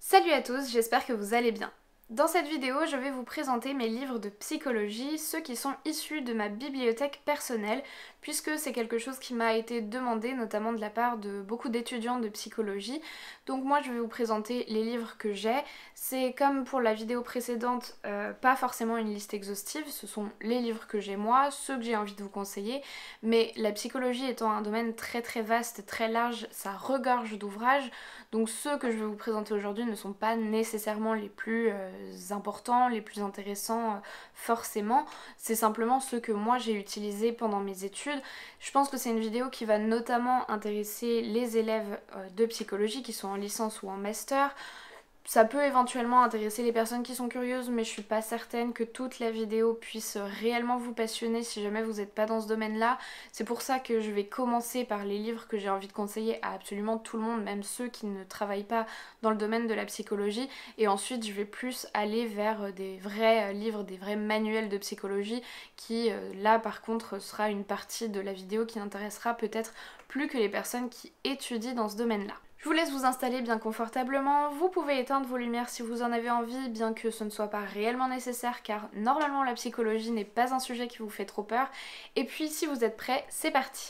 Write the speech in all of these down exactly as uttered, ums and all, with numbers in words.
Salut à tous, j'espère que vous allez bien. Dans cette vidéo, je vais vous présenter mes livres de psychologie, ceux qui sont issus de ma bibliothèque personnelle, puisque c'est quelque chose qui m'a été demandé, notamment de la part de beaucoup d'étudiants de psychologie. Donc moi, je vais vous présenter les livres que j'ai. C'est comme pour la vidéo précédente, euh, pas forcément une liste exhaustive, ce sont les livres que j'ai moi, ceux que j'ai envie de vous conseiller, mais la psychologie étant un domaine très très vaste, très large, ça regorge d'ouvrages, donc ceux que je vais vous présenter aujourd'hui ne sont pas nécessairement les plus euh, importants, les plus intéressants euh, forcément, c'est simplement ceux que moi j'ai utilisés pendant mes études. Je pense que c'est une vidéo qui va notamment intéresser les élèves euh, de psychologie qui sont en licence ou en master. Ça peut éventuellement intéresser les personnes qui sont curieuses, mais je suis pas certaine que toute la vidéo puisse réellement vous passionner si jamais vous n'êtes pas dans ce domaine-là. C'est pour ça que je vais commencer par les livres que j'ai envie de conseiller à absolument tout le monde, même ceux qui ne travaillent pas dans le domaine de la psychologie. Et ensuite, je vais plus aller vers des vrais livres, des vrais manuels de psychologie qui, là par contre, sera une partie de la vidéo qui intéressera peut-être plus que les personnes qui étudient dans ce domaine-là. Je vous laisse vous installer bien confortablement, vous pouvez éteindre vos lumières si vous en avez envie, bien que ce ne soit pas réellement nécessaire car normalement la psychologie n'est pas un sujet qui vous fait trop peur. Et puis si vous êtes prêts, c'est parti!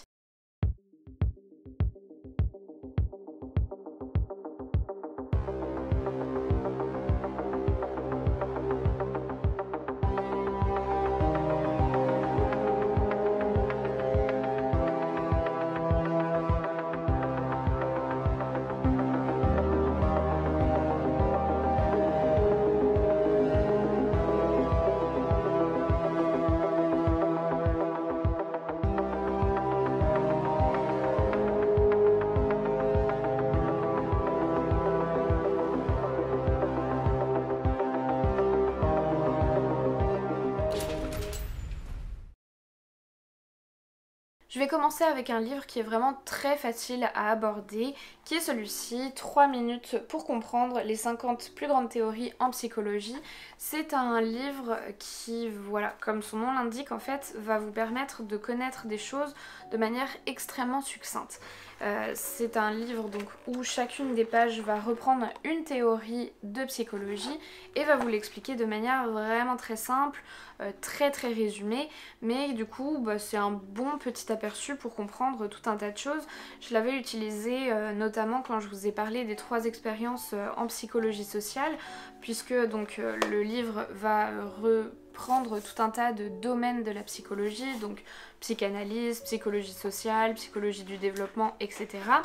Je vais commencer avec un livre qui est vraiment très facile à aborder, qui est celui-ci, trois minutes pour comprendre les cinquante plus grandes théories en psychologie. C'est un livre qui, voilà, comme son nom l'indique en fait, va vous permettre de connaître des choses de manière extrêmement succincte. Euh, c'est un livre donc où chacune des pages va reprendre une théorie de psychologie et va vous l'expliquer de manière vraiment très simple, euh, très très résumée, mais du coup bah, c'est un bon petit aperçu pour comprendre tout un tas de choses. Je l'avais utilisé euh, notamment quand je vous ai parlé des trois expériences euh, en psychologie sociale, puisque donc euh, le livre va reprendre tout un tas de domaines de la psychologie, donc psychanalyse, psychologie sociale, psychologie du développement, et cetera.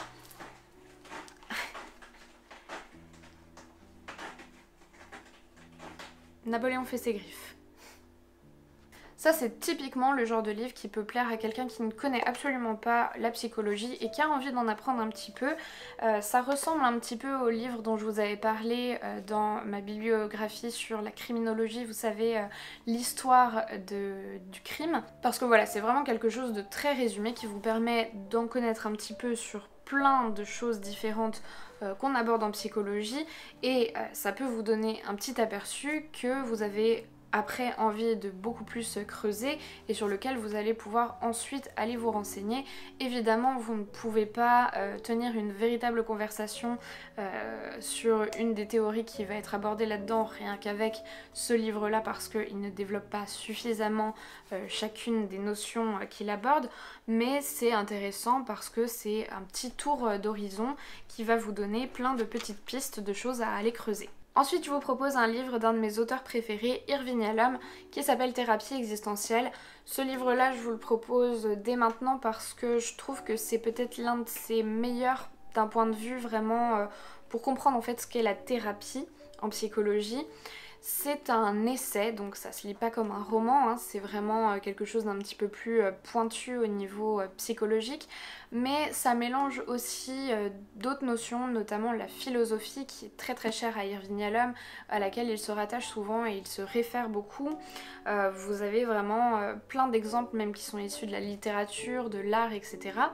Napoléon fait ses griffes. Ça c'est typiquement le genre de livre qui peut plaire à quelqu'un qui ne connaît absolument pas la psychologie et qui a envie d'en apprendre un petit peu. Euh, ça ressemble un petit peu au livre dont je vous avais parlé euh, dans ma bibliographie sur la criminologie, vous savez, euh, l'histoire du crime. Parce que voilà, c'est vraiment quelque chose de très résumé qui vous permet d'en connaître un petit peu sur plein de choses différentes euh, qu'on aborde en psychologie et euh, ça peut vous donner un petit aperçu que vous avez après envie de beaucoup plus creuser et sur lequel vous allez pouvoir ensuite aller vous renseigner. Évidemment vous ne pouvez pas euh, tenir une véritable conversation euh, sur une des théories qui va être abordée là-dedans rien qu'avec ce livre là parce qu'il ne développe pas suffisamment euh, chacune des notions euh, qu'il aborde, mais c'est intéressant parce que c'est un petit tour d'horizon qui va vous donner plein de petites pistes de choses à aller creuser. Ensuite, je vous propose un livre d'un de mes auteurs préférés, Irvin Yalom, qui s'appelle Thérapie existentielle. Ce livre-là, je vous le propose dès maintenant parce que je trouve que c'est peut-être l'un de ses meilleurs d'un point de vue vraiment euh, pour comprendre en fait ce qu'est la thérapie en psychologie. C'est un essai, donc ça se lit pas comme un roman, hein, c'est vraiment quelque chose d'un petit peu plus pointu au niveau psychologique, mais ça mélange aussi d'autres notions, notamment la philosophie qui est très très chère à Irvin Yalom, à laquelle il se rattache souvent et il se réfère beaucoup. Euh, vous avez vraiment plein d'exemples même qui sont issus de la littérature, de l'art, et cetera.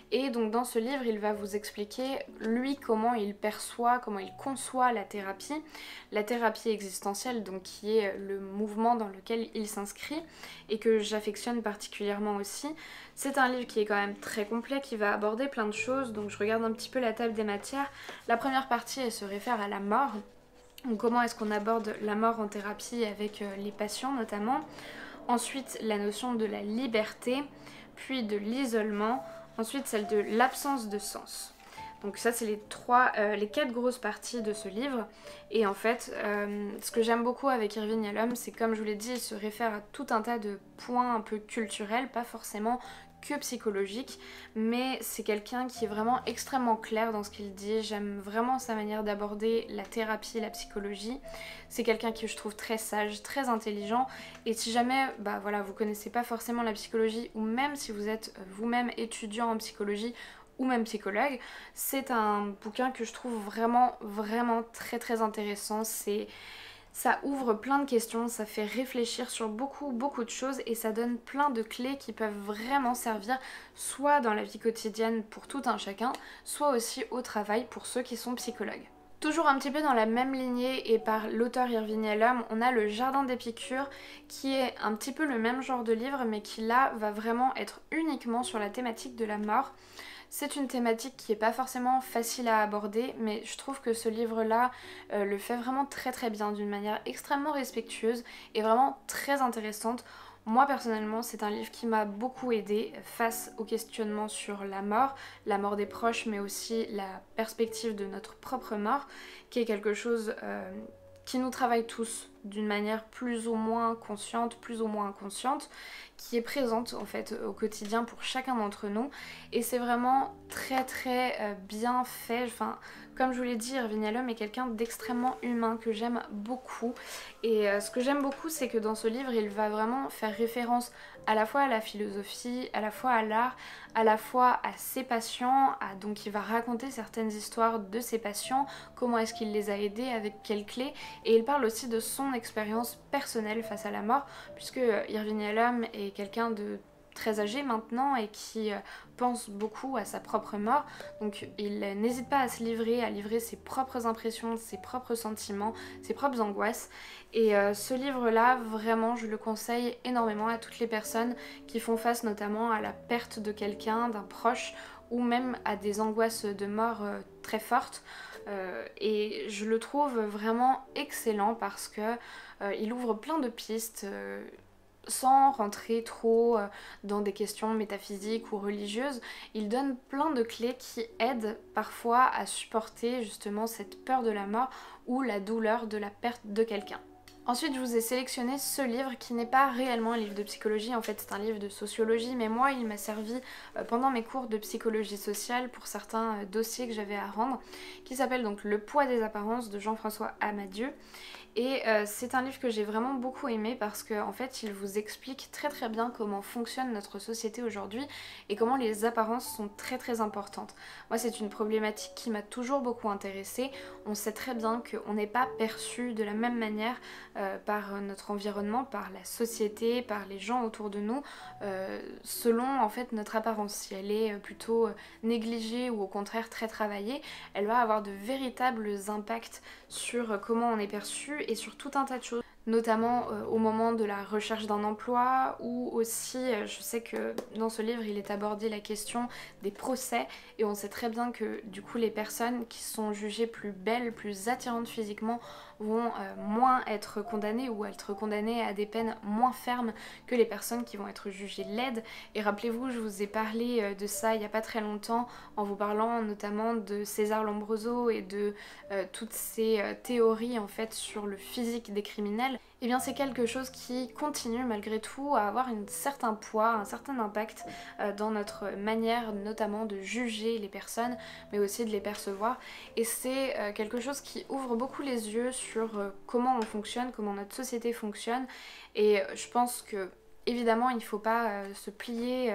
Et donc dans ce livre, il va vous expliquer, lui, comment il perçoit, comment il conçoit la thérapie, la thérapie existentielle, donc qui est le mouvement dans lequel il s'inscrit et que j'affectionne particulièrement aussi. C'est un livre qui est quand même très complet, qui va aborder plein de choses, donc je regarde un petit peu la table des matières. La première partie, elle se réfère à la mort, donc comment est-ce qu'on aborde la mort en thérapie avec les patients notamment. Ensuite, la notion de la liberté, puis de l'isolement. Ensuite, celle de l'absence de sens. Donc ça, c'est les trois, euh, les quatre grosses parties de ce livre. Et en fait, euh, ce que j'aime beaucoup avec Irving Yalom, c'est comme je vous l'ai dit, il se réfère à tout un tas de points un peu culturels, pas forcément que psychologique, mais c'est quelqu'un qui est vraiment extrêmement clair dans ce qu'il dit. J'aime vraiment sa manière d'aborder la thérapie, la psychologie. C'est quelqu'un que je trouve très sage, très intelligent, et si jamais bah voilà, vous connaissez pas forcément la psychologie, ou même si vous êtes vous-même étudiant en psychologie ou même psychologue, c'est un bouquin que je trouve vraiment vraiment très très intéressant. C'est Ça ouvre plein de questions, ça fait réfléchir sur beaucoup beaucoup de choses et ça donne plein de clés qui peuvent vraiment servir soit dans la vie quotidienne pour tout un chacun, soit aussi au travail pour ceux qui sont psychologues. Toujours un petit peu dans la même lignée et par l'auteur Irving Yalom, on a le Jardin d'Épicure qui est un petit peu le même genre de livre mais qui là va vraiment être uniquement sur la thématique de la mort. C'est une thématique qui n'est pas forcément facile à aborder, mais je trouve que ce livre-là euh, le fait vraiment très très bien, d'une manière extrêmement respectueuse et vraiment très intéressante. Moi personnellement, c'est un livre qui m'a beaucoup aidée face au questionnement sur la mort, la mort des proches, mais aussi la perspective de notre propre mort, qui est quelque chose euh, qui nous travaille tous d'une manière plus ou moins consciente, plus ou moins inconsciente, qui est présente en fait au quotidien pour chacun d'entre nous, et c'est vraiment très très euh, bien fait. Enfin, comme je vous l'ai dit, Irving Yalom est quelqu'un d'extrêmement humain que j'aime beaucoup, et euh, ce que j'aime beaucoup, c'est que dans ce livre, il va vraiment faire référence à la fois à la philosophie, à la fois à l'art, à la fois à ses patients, à, donc il va raconter certaines histoires de ses patients, comment est-ce qu'il les a aidés, avec quelles clés, et il parle aussi de son expérience personnelle face à la mort, puisque Irving Yalom est quelqu'un de très âgé maintenant et qui pense beaucoup à sa propre mort, donc il n'hésite pas à se livrer, à livrer ses propres impressions, ses propres sentiments, ses propres angoisses, et euh, ce livre-là, vraiment, je le conseille énormément à toutes les personnes qui font face notamment à la perte de quelqu'un, d'un proche, ou même à des angoisses de mort euh, très fortes. Euh, et je le trouve vraiment excellent parce que euh, il ouvre plein de pistes euh, sans rentrer trop euh, dans des questions métaphysiques ou religieuses. Il donne plein de clés qui aident parfois à supporter justement cette peur de la mort ou la douleur de la perte de quelqu'un. Ensuite, je vous ai sélectionné ce livre qui n'est pas réellement un livre de psychologie, en fait c'est un livre de sociologie, mais moi il m'a servi pendant mes cours de psychologie sociale pour certains dossiers que j'avais à rendre, qui s'appelle donc Le poids des apparences de Jean-François Amadieu. Et euh, c'est un livre que j'ai vraiment beaucoup aimé parce qu'en en fait il vous explique très très bien comment fonctionne notre société aujourd'hui et comment les apparences sont très très importantes. Moi c'est une problématique qui m'a toujours beaucoup intéressée. On sait très bien qu'on n'est pas perçu de la même manière euh, par notre environnement, par la société, par les gens autour de nous, euh, selon en fait notre apparence. Si elle est plutôt négligée ou au contraire très travaillée, elle va avoir de véritables impacts sur comment on est perçu et sur tout un tas de choses, notamment euh, au moment de la recherche d'un emploi, ou aussi euh, je sais que dans ce livre il est abordé la question des procès, et on sait très bien que du coup les personnes qui sont jugées plus belles, plus attirantes physiquement vont euh, moins être condamnées ou être condamnées à des peines moins fermes que les personnes qui vont être jugées laides. Et rappelez-vous, je vous ai parlé euh, de ça il n'y a pas très longtemps en vous parlant notamment de César Lombroso et de euh, toutes ces euh, théories en fait sur le physique des criminels. Et bien c'est quelque chose qui continue malgré tout à avoir un certain poids, un certain impact euh, dans notre manière notamment de juger les personnes, mais aussi de les percevoir. Et c'est euh, quelque chose qui ouvre beaucoup les yeux sur euh, comment on fonctionne, comment notre société fonctionne. Et euh, je pense que évidemment il ne faut pas euh, se plier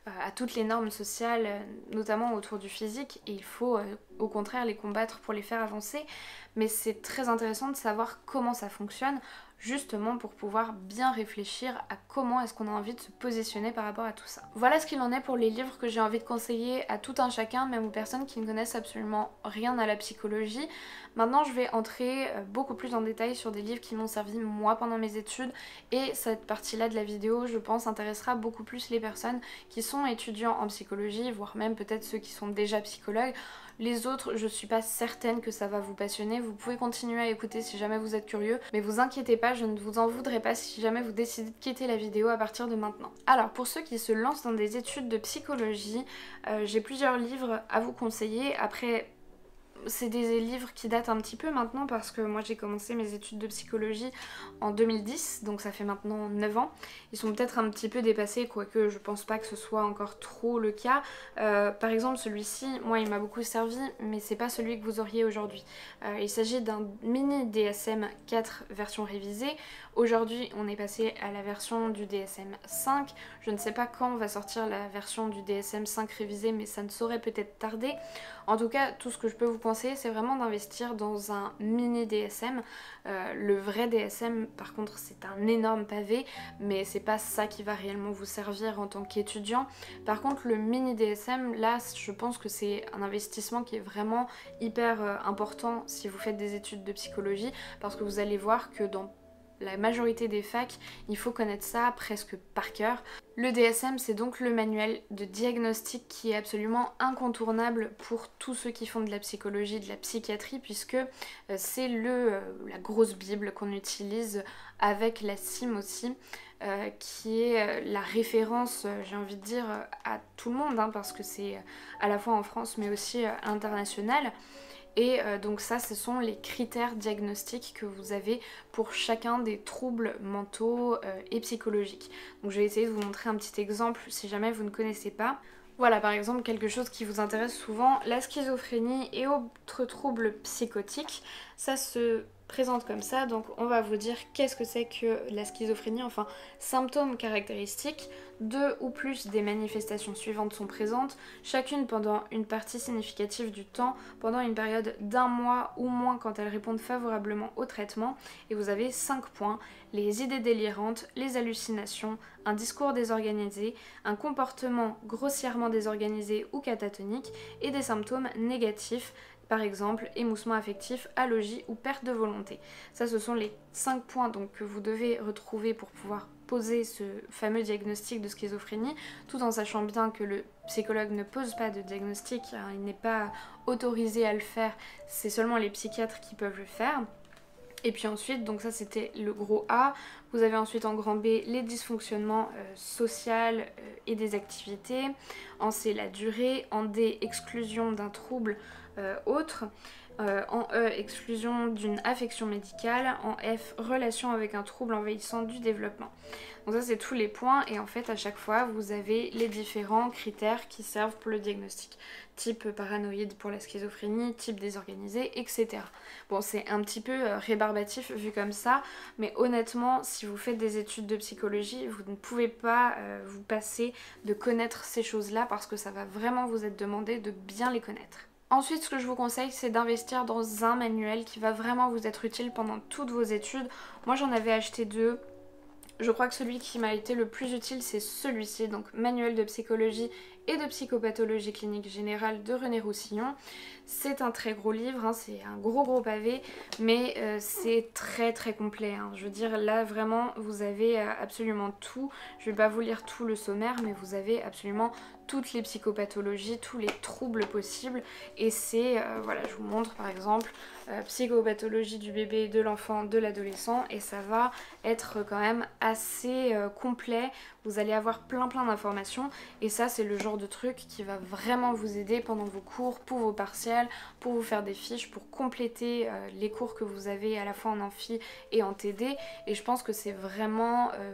à toutes les normes sociales, notamment autour du physique, et il faut euh, au contraire les combattre pour les faire avancer. Mais c'est très intéressant de savoir comment ça fonctionne, justement pour pouvoir bien réfléchir à comment est-ce qu'on a envie de se positionner par rapport à tout ça. Voilà ce qu'il en est pour les livres que j'ai envie de conseiller à tout un chacun, même aux personnes qui ne connaissent absolument rien à la psychologie. Maintenant je vais entrer beaucoup plus en détail sur des livres qui m'ont servi moi pendant mes études, et cette partie-là de la vidéo je pense intéressera beaucoup plus les personnes qui sont étudiants en psychologie, voire même peut-être ceux qui sont déjà psychologues. Les autres, je suis pas certaine que ça va vous passionner, vous pouvez continuer à écouter si jamais vous êtes curieux, mais vous inquiétez pas, je ne vous en voudrais pas si jamais vous décidez de quitter la vidéo à partir de maintenant. Alors pour ceux qui se lancent dans des études de psychologie, euh, j'ai plusieurs livres à vous conseiller. Après, c'est des livres qui datent un petit peu maintenant parce que moi j'ai commencé mes études de psychologie en deux mille dix, donc ça fait maintenant neuf ans. Ils sont peut-être un petit peu dépassés, quoique je pense pas que ce soit encore trop le cas. Euh, par exemple celui-ci, moi il m'a beaucoup servi, mais c'est pas celui que vous auriez aujourd'hui. Euh, il s'agit d'un mini D S M quatre version révisée. Aujourd'hui on est passé à la version du D S M cinq. Je ne sais pas quand va sortir la version du D S M cinq révisée, mais ça ne saurait peut-être tarder. En tout cas, tout ce que je peux vous conseiller, c'est vraiment d'investir dans un mini D S M. Euh, le vrai D S M, par contre, c'est un énorme pavé, mais c'est pas ça qui va réellement vous servir en tant qu'étudiant. Par contre, le mini D S M, là, je pense que c'est un investissement qui est vraiment hyper euh, important si vous faites des études de psychologie, parce que vous allez voir que dans la majorité des facs, il faut connaître ça presque par cœur. Le D S M, c'est donc le manuel de diagnostic qui est absolument incontournable pour tous ceux qui font de la psychologie, de la psychiatrie, puisque c'est le, la grosse bible qu'on utilise avec la C I M aussi, euh, qui est la référence, j'ai envie de dire, à tout le monde, hein, parce que c'est à la fois en France mais aussi à l'international. Et euh, donc ça, ce sont les critères diagnostiques que vous avez pour chacun des troubles mentaux euh, et psychologiques. Donc je vais essayer de vous montrer un petit exemple si jamais vous ne connaissez pas. Voilà, par exemple, quelque chose qui vous intéresse souvent, la schizophrénie et autres troubles psychotiques. Ça se présente comme ça, donc on va vous dire qu'est-ce que c'est que la schizophrénie, enfin symptômes caractéristiques. Deux ou plus des manifestations suivantes sont présentes, chacune pendant une partie significative du temps, pendant une période d'un mois ou moins quand elles répondent favorablement au traitement. Et vous avez cinq points: les idées délirantes, les hallucinations, un discours désorganisé, un comportement grossièrement désorganisé ou catatonique, et des symptômes négatifs, par exemple émoussement affectif, allogie ou perte de volonté. Ça, ce sont les cinq points donc, que vous devez retrouver pour pouvoir poser ce fameux diagnostic de schizophrénie, tout en sachant bien que le psychologue ne pose pas de diagnostic, hein, il n'est pas autorisé à le faire, c'est seulement les psychiatres qui peuvent le faire. Et puis ensuite, donc ça c'était le gros A, vous avez ensuite en grand B les dysfonctionnements euh, sociaux euh, et des activités, en C la durée, en D exclusion d'un trouble euh, autre, euh, en E exclusion d'une affection médicale, en F relation avec un trouble envahissant du développement. Donc ça c'est tous les points, et en fait à chaque fois vous avez les différents critères qui servent pour le diagnostic. Type paranoïde pour la schizophrénie, type désorganisé, et cetera. Bon, c'est un petit peu euh, rébarbatif vu comme ça, mais honnêtement, si vous faites des études de psychologie, vous ne pouvez pas euh, vous passer de connaître ces choses-là, parce que ça va vraiment vous être demandé de bien les connaître. Ensuite, ce que je vous conseille, c'est d'investir dans un manuel qui va vraiment vous être utile pendant toutes vos études. Moi, j'en avais acheté deux. Je crois que celui qui m'a été le plus utile, c'est celui-ci, donc Manuel de psychologie et de psychopathologie clinique générale de René Roussillon. C'est un très gros livre, hein, c'est un gros gros pavé, mais euh, c'est très très complet. Hein. Je veux dire, là vraiment, vous avez euh, absolument tout. Je vais pas vous lire tout le sommaire, mais vous avez absolument toutes les psychopathologies, tous les troubles possibles. Et c'est, euh, voilà, je vous montre par exemple, euh, psychopathologie du bébé, de l'enfant, de l'adolescent, et ça va être quand même assez euh, complet. Vous allez avoir plein plein d'informations, et ça c'est le genre de truc qui va vraiment vous aider pendant vos cours, pour vos partiels, pour vous faire des fiches, pour compléter euh, les cours que vous avez à la fois en amphi et en T D. Et je pense que c'est vraiment euh,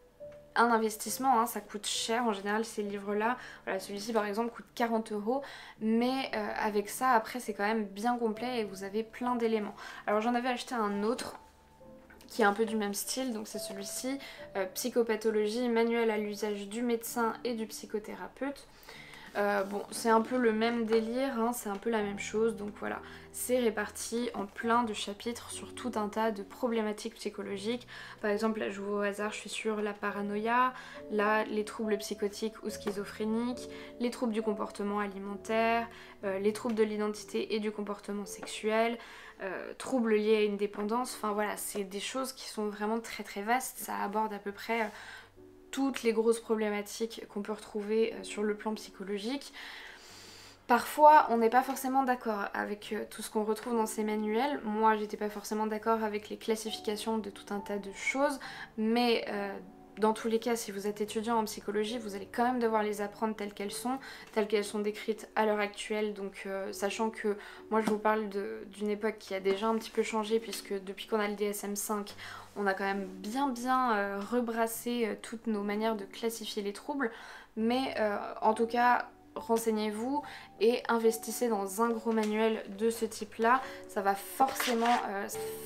un investissement, hein, ça coûte cher en général ces livres là, voilà, celui-ci par exemple coûte quarante euros, mais euh, avec ça après c'est quand même bien complet et vous avez plein d'éléments. Alors j'en avais acheté un autre qui est un peu du même style, donc c'est celui-ci, euh, Psychopathologie, manuel à l'usage du médecin et du psychothérapeute. Euh, bon, c'est un peu le même délire, hein, c'est un peu la même chose, donc voilà, c'est réparti en plein de chapitres sur tout un tas de problématiques psychologiques. Par exemple, là je vous au hasard, je suis sur la paranoïa, là les troubles psychotiques ou schizophréniques, les troubles du comportement alimentaire, euh, les troubles de l'identité et du comportement sexuel, euh, troubles liés à une dépendance, enfin voilà, c'est des choses qui sont vraiment très très vastes, ça aborde à peu près... Euh, toutes les grosses problématiques qu'on peut retrouver sur le plan psychologique. Parfois, on n'est pas forcément d'accord avec tout ce qu'on retrouve dans ces manuels. Moi, j'étais pas forcément d'accord avec les classifications de tout un tas de choses, mais euh, dans tous les cas, si vous êtes étudiant en psychologie, vous allez quand même devoir les apprendre telles qu'elles sont, telles qu'elles sont décrites à l'heure actuelle. Donc, euh, sachant que moi, je vous parle d'une époque qui a déjà un petit peu changé, puisque depuis qu'on a le D S M cinq, on a quand même bien bien euh, rebrassé euh, toutes nos manières de classifier les troubles, mais euh, en tout cas renseignez-vous et investissez dans un gros manuel de ce type là, ça va forcément euh,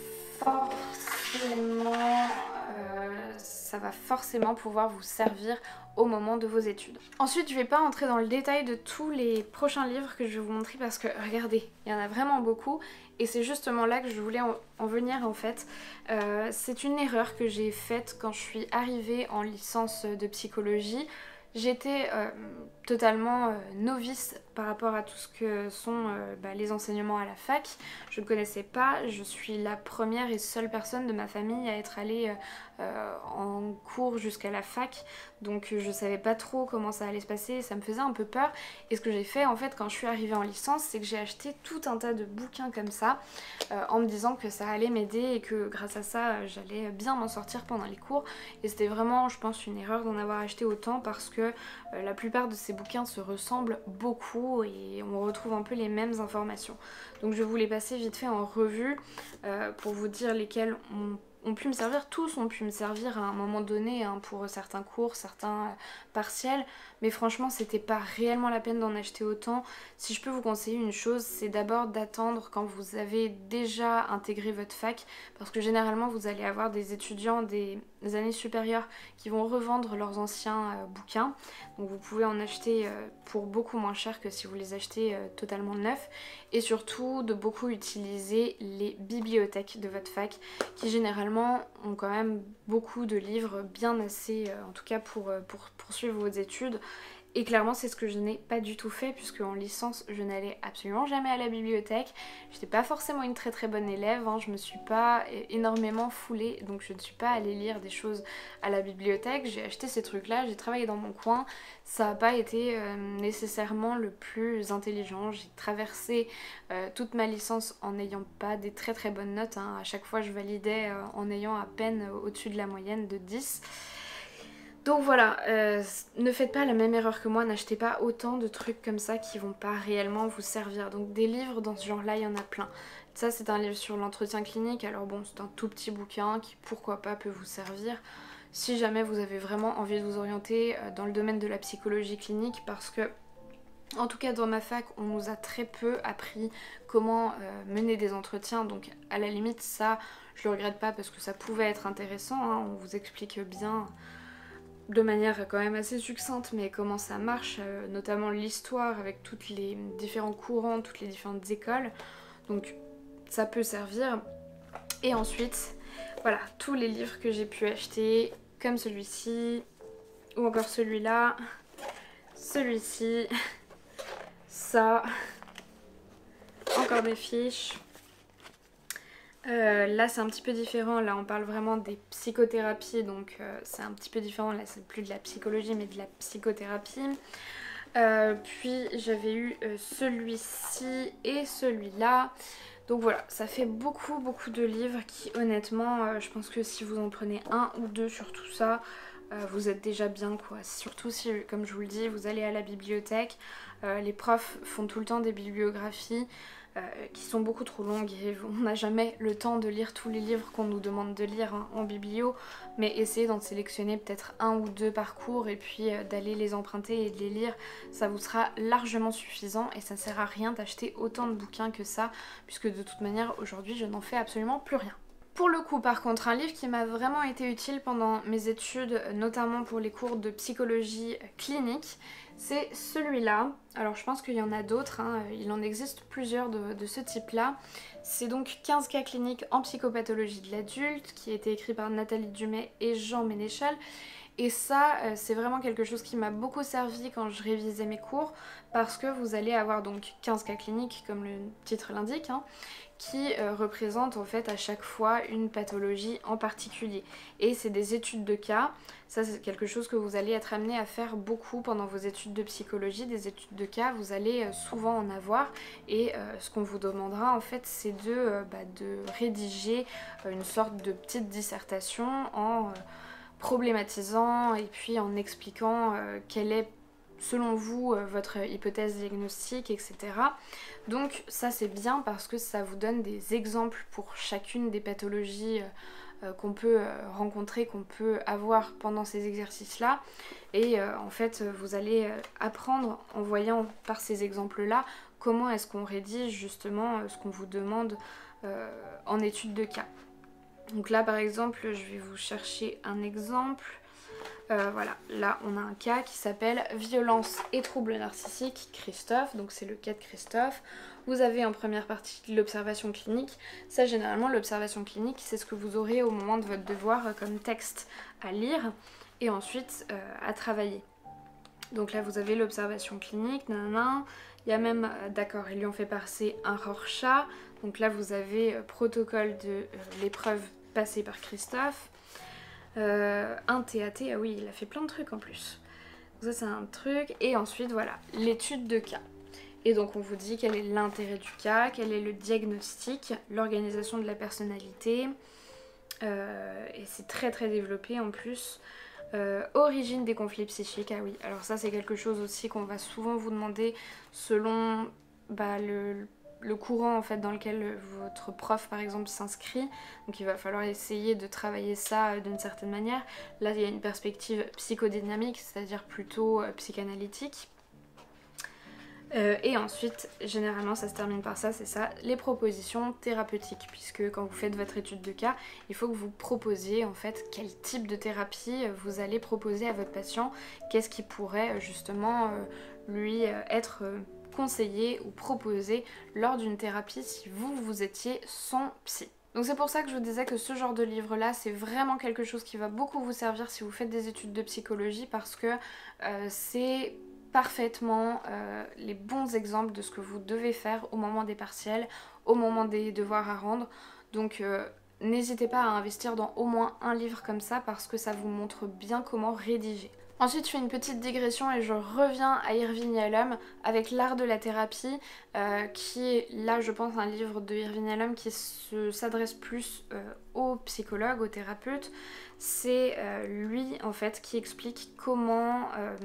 forcément euh, ça va forcément pouvoir vous servir au moment de vos études. Ensuite, je vais pas entrer dans le détail de tous les prochains livres que je vais vous montrer parce que regardez, il y en a vraiment beaucoup et c'est justement là que je voulais en, en venir en fait. Euh, c'est une erreur que j'ai faite quand je suis arrivée en licence de psychologie. J'étais euh, totalement euh, novice par rapport à tout ce que sont euh, bah, les enseignements à la fac. Je ne connaissais pas, je suis la première et seule personne de ma famille à être allée euh, en cours jusqu'à la fac. Donc je savais pas trop comment ça allait se passer, ça me faisait un peu peur. Et ce que j'ai fait en fait quand je suis arrivée en licence, c'est que j'ai acheté tout un tas de bouquins comme ça, euh, en me disant que ça allait m'aider et que grâce à ça, j'allais bien m'en sortir pendant les cours. Et c'était vraiment, je pense, une erreur d'en avoir acheté autant parce que euh, la plupart de ces bouquins se ressemblent beaucoup et on retrouve un peu les mêmes informations. Donc je vous les passer vite fait en revue euh, pour vous dire lesquels ont ont pu me servir, tous ont pu me servir à un moment donné hein, pour certains cours, certains euh, partiels, mais franchement c'était pas réellement la peine d'en acheter autant. Si je peux vous conseiller une chose, c'est d'abord d'attendre quand vous avez déjà intégré votre fac, parce que généralement vous allez avoir des étudiants des années supérieures qui vont revendre leurs anciens euh, bouquins, donc vous pouvez en acheter euh, pour beaucoup moins cher que si vous les achetez euh, totalement neufs, et surtout de beaucoup utiliser les bibliothèques de votre fac qui généralement ont quand même beaucoup de livres bien assez, euh, en tout cas pour, euh, pour poursuivre vos études. Et clairement c'est ce que je n'ai pas du tout fait puisque en licence je n'allais absolument jamais à la bibliothèque. J'étais pas forcément une très très bonne élève, hein. Je me suis pas énormément foulée donc je ne suis pas allée lire des choses à la bibliothèque. J'ai acheté ces trucs là, j'ai travaillé dans mon coin, ça n'a pas été euh, nécessairement le plus intelligent. J'ai traversé euh, toute ma licence en n'ayant pas des très très bonnes notes, hein. À chaque fois je validais euh, en ayant à peine au-dessus de la moyenne de dix. Donc voilà, euh, ne faites pas la même erreur que moi, n'achetez pas autant de trucs comme ça qui vont pas réellement vous servir. Donc des livres dans ce genre-là, il y en a plein. Ça c'est un livre sur l'entretien clinique, alors bon c'est un tout petit bouquin qui pourquoi pas peut vous servir si jamais vous avez vraiment envie de vous orienter dans le domaine de la psychologie clinique parce que en tout cas dans ma fac on nous a très peu appris comment euh, mener des entretiens, donc à la limite ça je le regrette pas parce que ça pouvait être intéressant, hein. On vous explique bien de manière quand même assez succincte mais comment ça marche, euh, notamment l'histoire avec tous les différents courants, toutes les différentes écoles, donc ça peut servir. Et ensuite voilà tous les livres que j'ai pu acheter comme celui-ci ou encore celui-là, celui-ci, ça, encore des fiches. Euh, là c'est un petit peu différent, là on parle vraiment des psychothérapies donc euh, c'est un petit peu différent, là c'est plus de la psychologie mais de la psychothérapie. Euh, puis j'avais eu euh, celui-ci et celui-là, donc voilà ça fait beaucoup beaucoup de livres qui honnêtement euh, je pense que si vous en prenez un ou deux sur tout ça euh, vous êtes déjà bien quoi, surtout si comme je vous le dis vous allez à la bibliothèque, euh, les profs font tout le temps des bibliographies Euh, qui sont beaucoup trop longues et on n'a jamais le temps de lire tous les livres qu'on nous demande de lire hein, en biblio, mais essayez d'en sélectionner peut-être un ou deux par cours et puis euh, d'aller les emprunter et de les lire, ça vous sera largement suffisant et ça sert à rien d'acheter autant de bouquins que ça puisque de toute manière aujourd'hui je n'en fais absolument plus rien. Pour le coup, par contre, un livre qui m'a vraiment été utile pendant mes études, notamment pour les cours de psychologie clinique, c'est celui-là. Alors je pense qu'il y en a d'autres, hein. Il en existe plusieurs de, de ce type-là. C'est donc quinze cas cliniques en psychopathologie de l'adulte, qui a été écrit par Nathalie Dumais et Jean Ménéchal. Et ça, c'est vraiment quelque chose qui m'a beaucoup servi quand je révisais mes cours, parce que vous allez avoir donc quinze cas cliniques, comme le titre l'indique, hein, qui euh, représentent en fait à chaque fois une pathologie en particulier. Et c'est des études de cas, ça c'est quelque chose que vous allez être amené à faire beaucoup pendant vos études de psychologie, des études de cas, vous allez euh, souvent en avoir, et euh, ce qu'on vous demandera en fait c'est de, euh, bah, de rédiger euh, une sorte de petite dissertation en... Euh, problématisant et puis en expliquant euh, quelle est selon vous euh, votre hypothèse diagnostique, et cetera. Donc ça c'est bien parce que ça vous donne des exemples pour chacune des pathologies euh, qu'on peut euh, rencontrer, qu'on peut avoir pendant ces exercices-là. Et euh, en fait vous allez euh, apprendre en voyant par ces exemples-là comment est-ce qu'on rédige justement euh, ce qu'on vous demande euh, en étude de cas. Donc là par exemple je vais vous chercher un exemple, euh, voilà, là on a un cas qui s'appelle violence et troubles narcissiques Christophe, donc c'est le cas de Christophe. Vous avez en première partie l'observation clinique, ça généralement l'observation clinique c'est ce que vous aurez au moment de votre devoir comme texte à lire et ensuite euh, à travailler. Donc là vous avez l'observation clinique, nanana. Il y a même, euh, d'accord, ils lui ont fait passer un Rorschach. Donc là vous avez euh, protocole de euh, l'épreuve passée par Christophe. Euh, un T A T, ah oui, il a fait plein de trucs en plus. Donc ça c'est un truc. Et ensuite voilà, l'étude de cas. Et donc on vous dit quel est l'intérêt du cas, quel est le diagnostic, l'organisation de la personnalité. Euh, et c'est très très développé en plus. Euh, origine des conflits psychiques, ah oui, alors ça c'est quelque chose aussi qu'on va souvent vous demander selon bah, le, le courant en fait dans lequel votre prof par exemple s'inscrit, donc il va falloir essayer de travailler ça d'une certaine manière. Là il y a une perspective psychodynamique, c'est-à-dire plutôt euh, psychanalytique. Euh, et ensuite, généralement ça se termine par ça, c'est ça, les propositions thérapeutiques, puisque quand vous faites votre étude de cas, il faut que vous proposiez en fait quel type de thérapie vous allez proposer à votre patient, qu'est-ce qui pourrait justement euh, lui être conseillé ou proposé lors d'une thérapie si vous, vous étiez son psy. Donc c'est pour ça que je vous disais que ce genre de livre là c'est vraiment quelque chose qui va beaucoup vous servir si vous faites des études de psychologie, parce que euh, c'est parfaitement euh, les bons exemples de ce que vous devez faire au moment des partiels, au moment des devoirs à rendre. Donc euh, n'hésitez pas à investir dans au moins un livre comme ça parce que ça vous montre bien comment rédiger. Ensuite je fais une petite digression et je reviens à Irving Yalom avec l'art de la thérapie euh, qui est là je pense un livre de Irving Yalom qui s'adresse plus euh, aux psychologues, aux thérapeutes. C'est euh, lui en fait qui explique comment euh,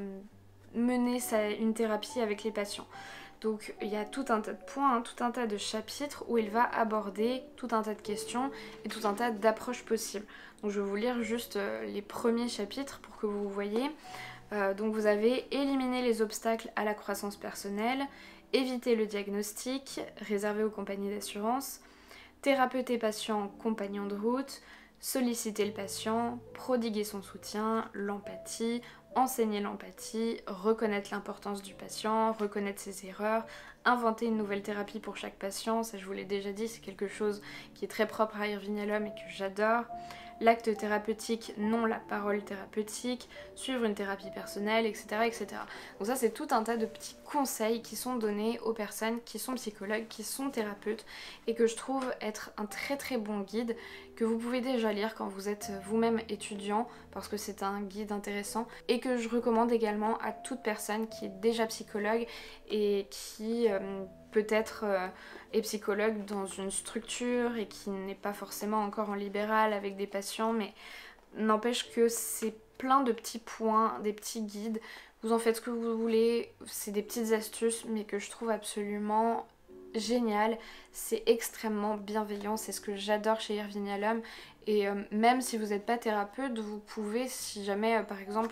mener sa, une thérapie avec les patients. Donc il y a tout un tas de points, hein, tout un tas de chapitres où il va aborder tout un tas de questions et tout un tas d'approches possibles. Donc je vais vous lire juste euh, les premiers chapitres pour que vous voyez. Euh, donc vous avez éliminer les obstacles à la croissance personnelle, éviter le diagnostic, réservé aux compagnies d'assurance, thérapeuter patient, compagnon de route, solliciter le patient, prodiguer son soutien, l'empathie, enseigner l'empathie, reconnaître l'importance du patient, reconnaître ses erreurs, inventer une nouvelle thérapie pour chaque patient, ça je vous l'ai déjà dit, c'est quelque chose qui est très propre à Irving Yalom et que j'adore. L'acte thérapeutique, non la parole thérapeutique, suivre une thérapie personnelle, et cetera et cetera. Donc ça c'est tout un tas de petits conseils qui sont donnés aux personnes qui sont psychologues, qui sont thérapeutes et que je trouve être un très très bon guide que vous pouvez déjà lire quand vous êtes vous-même étudiant parce que c'est un guide intéressant et que je recommande également à toute personne qui est déjà psychologue et qui euh, peut-être euh, est psychologue dans une structure et qui n'est pas forcément encore en libéral avec des patients, mais n'empêche que c'est plein de petits points, des petits guides, vous en faites ce que vous voulez, c'est des petites astuces mais que je trouve absolument génial, c'est extrêmement bienveillant, c'est ce que j'adore chez Irving Yalom et euh, même si vous n'êtes pas thérapeute, vous pouvez, si jamais euh, par exemple